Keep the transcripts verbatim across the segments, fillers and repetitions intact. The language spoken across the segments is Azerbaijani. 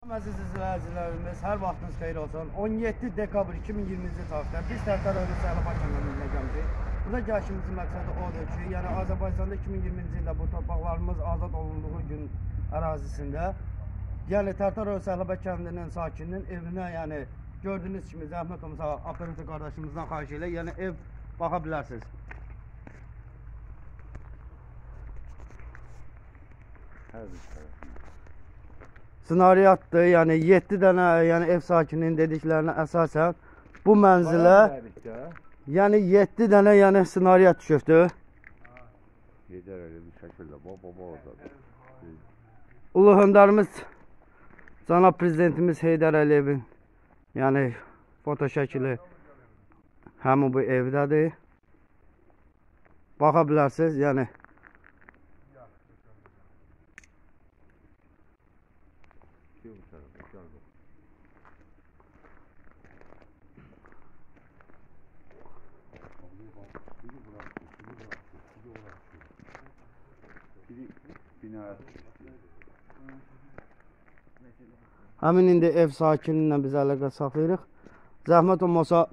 Əziz izləyicilərimiz, hər vaxtınız xeyir olsun. on yeddi dekabr iki min iyirminci tarixdə biz Tərtər Ölü Səhləbə kəndinə gəldik. Burada gəlişimizin məqsədi odur ki, yəni Azərbaycanda iki min iyirminci ildə bu torpaqlarımız azad olunduğu gün ərazisində, yəni Tərtər Ölü Səhləbə kəndinin sakininin evinə, yəni gördüyünüz kimi zəhmət olmasa operator qardaşımızdan xahiş elə, yəni ev baxa bilərsiniz. Hər bir tərəfində. Ssenariatdır, yəni yeddi dənə yəni ev sakininin dediklərinə əsasən bu mənzilə yəni yeddi dənə yəni ssenariat düşübdür. Gedər elə bir şəkildə baba ordadır. Ulu höndərimiz cənab prezidentimiz Heydər Əliyevin yəni foto şəkili həmin bu evdədir. Baxa bilərsiniz, yəni həmin indi ev sakininlə biz əlaqə saxlayırıq. Zəhmət olmasa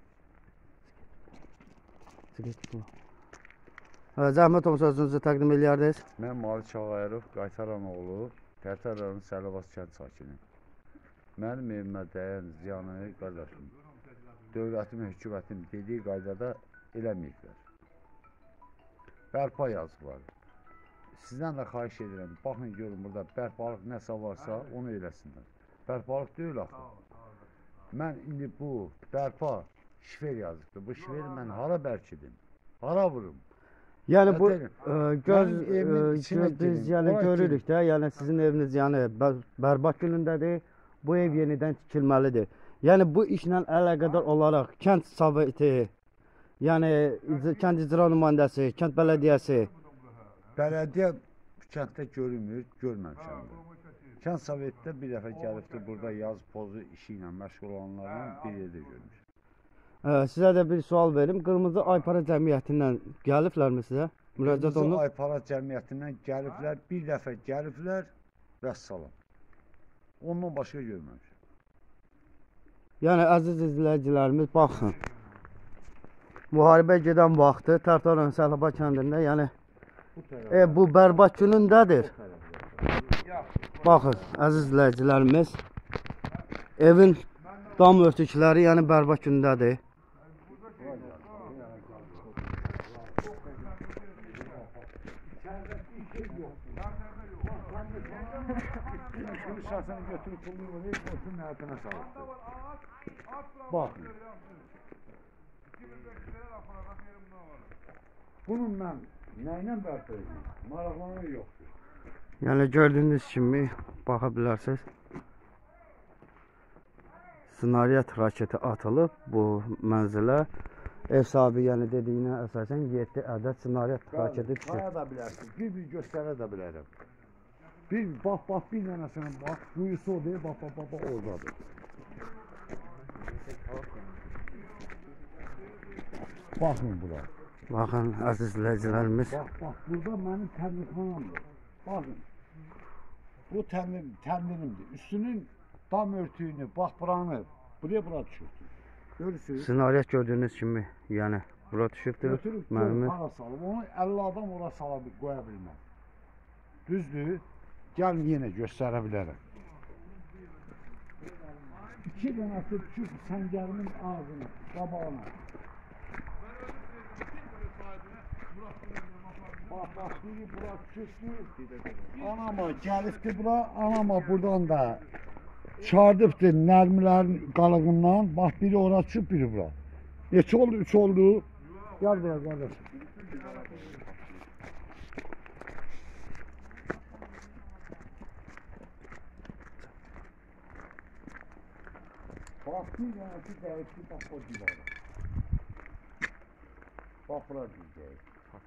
Zəhmət olmasa özünüzü təqdim edərdiniz. Mən Malik Ağayarov, Qaytaran oğlu, Tərtər rayonu Səlibas kənd sakini. Mənim evimə dəyən ziyanı qardaşım, dövlətim, hökumətim dediyi qaydada eləməyiblər. Bərpa yazıqlar. Sizdən də xahiş edirəm, baxın görün burada bərpalıq nəsə varsa onu eləsinlər. Bərpalıq deyil axı. Mən indi bu bərpa şifer yazıqdır. Bu şiferi mən hara bərkidim, hara vurum. Yəni bu göz biz yəni görürük də, yəni sizin eviniz yəni bərbad günündədir. Bu ev yenidən tikilməlidir. Yəni bu işlə əlaqədar olaraq kənd soveti, yəni kənd icra nümayəndəsi, kənd bələdiyyəsi. Bələdiyyə kənddə görünmür, görməmişəm. Kənd sovetdə bir dəfə gəlibdir, burada yaz pozu işi ilə məşğul olanlardan bir yerdə görmüşəm. Sizə də bir sual verim. Qırmızı Aypara Cəmiyyətindən gəliblərmi sizə? Müraciət olunub? Qırmızı Aypara Cəmiyyətindən gəliblər, bir dəfə gəliblər, vəssalam. Ondan başqa görməmişəm. Yəni, əziz izləyicilərimiz, baxın. Müharibə gedən vaxtı Tərtər rayonu Səhləbə kəndində, yəni e, bu bərbad günündədir. Baxın, əziz izləyicilərimiz, evin dam örtükləri, yəni bərbad günündədir. Şahsını götürüp pulunu verip olsun hayatına sağlıktır. Bakın. Bununla neyle bərpa edin? Maraqlanı yoxdur. Yəni gördüyünüz kimi baxa bilərsiniz. Ssenariat raketi atılıb bu mənzilə. Ev sahibi yəni dediyinə əsasən yeddi ədəd ssenariat raketi düşür. Qaya da bilərsiniz, bir-bir göstərə də bilərəm. Bir bax, bax, bir dənəsinin bax, quyusu o deyil, bax, bax, bax, bax, oradadır. Baxın bura. Baxın, əziz izləyicilərimiz. Bax, bax, burada mənim təmirxanamdır. Baxın, bu təmir, təmirimdir. Üstünün dam örtüyünü, bax, buranı, buraya bura düşürdür. Görürsünüz? Ssenariat gördüyünüz kimi, yəni, bura düşübdür. Götürüb, hara salıb, onu əlli adam ora salıb, qoya bilməm. Düzdür? Gəl yenə göstərə bilərəm. İki dənəsi düşüb səngərimin ağzını, qabağına. Bax, bax, biri bura düşübdür. Anama gəlibdir bura, anama buradan da çardıbdır nərmilərin qalığından. Bax, biri ora düşüb, biri bura. Neçə oldu, üç oldu. Gəl bura, qardaşım. Bax, bir dənəsi dəyişdi, bax, o divara. Bax, bura diyəcək.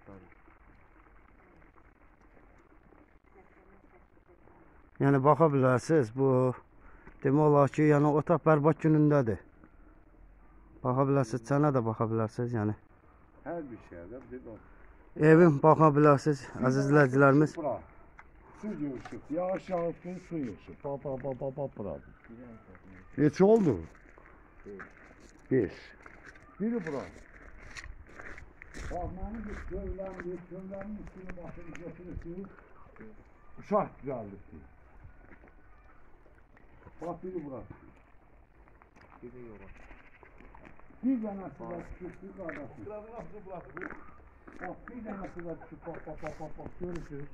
Yəni, baxa bilərsiniz, bu demək olar ki, yəni otaq bərbad günündədir. Baxa bilərsiniz, çənə də baxa bilərsiniz, yəni. Hər bir şeydə bir o. Evin baxa bilərsiniz, əziz izləyicilərimiz. Su yığışıb, yağış yağıbdır, su yığışıb. Bak, bak, bak, bak, bak, bura. Neçə oldu? Beş. Biri bura. Bax, mənim bir gövləmdir, gövləmin üstünü başını götürürsünüz, uşaq düzəldirsin. Bax, biri bura. Biri yola. Bir dənəsi də düşüb, qardaşım. Sıranın ağzı bırakır. Bax, bir dənəsi də düşüb, bax, bax, bax, bax, bax, görürsünüz.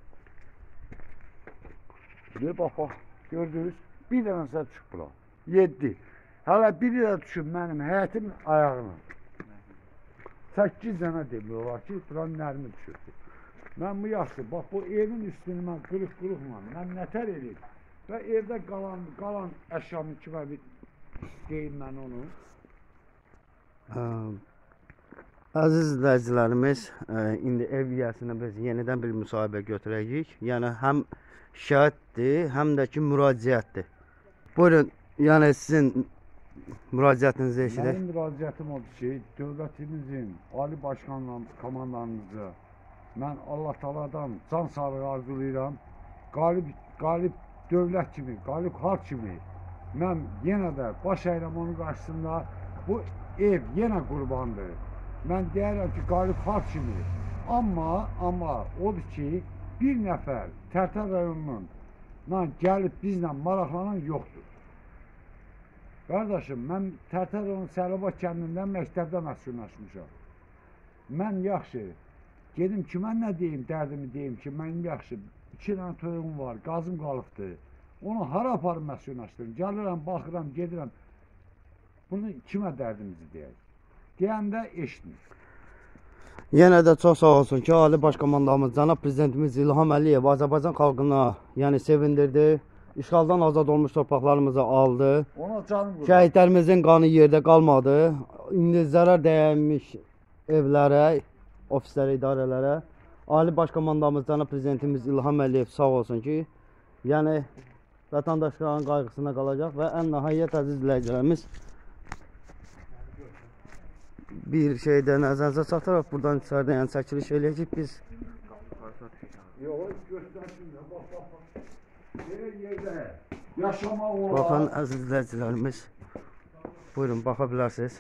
Bir bax, bax, gördünüz, bir dənəsi də düşüb bura. Yeddi. Hələ biri də düşüb mənim həyətimin ayağına. Səkkiz dənə demir olar ki, buranın nərmi düşübdür. Mən bu yaxşı, bax, bu evin üstünü mən qırıq-qırıqla, mən nətər eləyim. Və evdə qalan, qalan əşyamın kimə bir deyim mən onu. Ə, Əziz izləyicilərimiz, ə, indi ev yiyəsinə biz yenidən bir müsahibə götürəcəyik. Yəni həm şikayətdir, həm də ki müraciətdir. Buyurun, yəni sizin müraciətinizi eşidək. Mənim müraciətim odur ki, dövlətimizin, Ali Başkanla komandanızı mən Allah Taala'dan can sağlığı arzulayıram. Qalib, qalib dövlət kimi, qalib xalq kimi mən yenə də baş əyirəm onun qarşısında. Bu ev yenə qurbandır. Mən deyərəm ki, qalib xalq kimi. Amma, amma odur ki, bir nəfər Tərtər rayonundan gəlib bizlə maraqlanan yoxdur. Qardaşım, mən Tərtər rayonu Səlibə kəndindən məktəbdə məskunlaşmışam. Mən yaxşı, gedim kimə nə deyim, dərdimi deyim ki, mənim yaxşı, iki dənə toyum var, qazım qalıbdır. Onu hara aparım məskunlaşdırım, gəlirəm, baxıram, gedirəm. Bunu kimə dərdimizi deyək? Deyəndə eşitmir. Yenə də çox sağ olsun ki, Ali Başkomandanımız, cənab Prezidentimiz İlham Əliyev Azərbaycan xalqına yəni sevindirdi. İşğaldan azad olmuş torpaqlarımızı aldı. Ona canım qurban. Şəhidlərimizin qanı yerdə qalmadı. İndi zərər dəymiş evlərə, ofislərə, idarələrə Ali Başkomandanımız, cənab Prezidentimiz İlham Əliyev sağ olsun ki, yəni vətəndaşların qayğısına qalacaq və ən nəhayət əziz izləyicilərimiz bir şeydə nəzərinizə çatıraq, buradan içəridə yəni çəkiliş eləyəcək biz. Yox, göstərsin də, bax, bax, bax. Belə yerdə yaşamaq olar. Baxın əziz izləyicilərimiz, buyurun baxa bilərsiniz.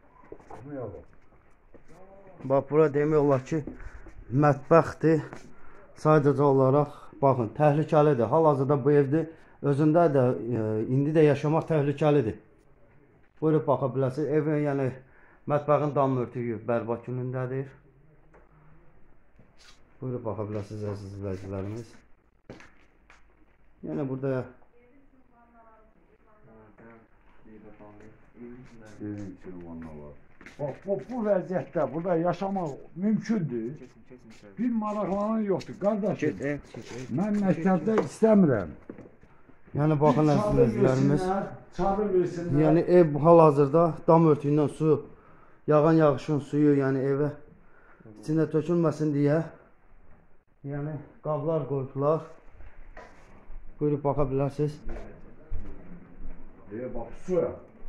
Bax, bura demək olar ki, mətbəxdir. Sadəcə olaraq, baxın, təhlükəlidir. Hal-hazırda bu evdə özündə də, e, indi də yaşamaq təhlükəlidir. Buyurun baxa bilərsiniz. Evin, yəni, mətbəxin dam örtüyü bərbad günündədir. Buyurun baxa bilərsiniz əziz izləyicilərimiz. Yəni burada Evin içini vannalar. Bax, bu, bu vəziyyətdə burada yaşamaq mümkündür. Bir maraqlanan yoxdur. Qardaşım, mən məktəbdə istəmirəm. yəni baxın əziz izləyicilərimiz. Çadır versinlər. Yəni ev hal-hazırda dam örtüyündən su, yağan yağışın suyu, yəni evə içində tökülməsin deyə yəni qablar qoydular. Buyurub baxa bilərsiniz. Deyə bax, suya.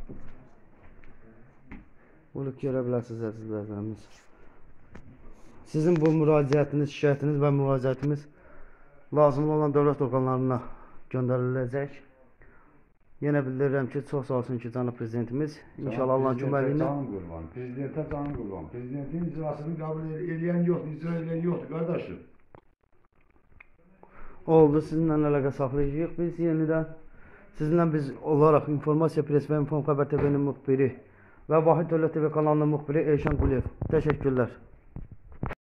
Buyurub görə bilərsiniz əziz izləyicilərimiz. Sizin bu müraciətiniz, şikayətiniz və müraciətimiz lazımlı olan dövlət orqanlarına göndəriləcək. Yenə bildirirəm ki, çox sağ olsun ki, cənab Prezidentimiz. İnşallah Allahın köməyi ilə. Canım qurban, Prezidentə canım qurban. Prezidentin icrasını qəbul eləyən yoxdur, icra eləyən yoxdur, qardaşım. Oldu, sizinlə əlaqə saxlayacağıq. Biz yenidən sizinlə biz olaraq İnformasiya Press və İnform Xəbər T V-nin müxbiri və Vahid Dövlət T V kanalının müxbiri Elşən Quliyev. Təşəkkürlər.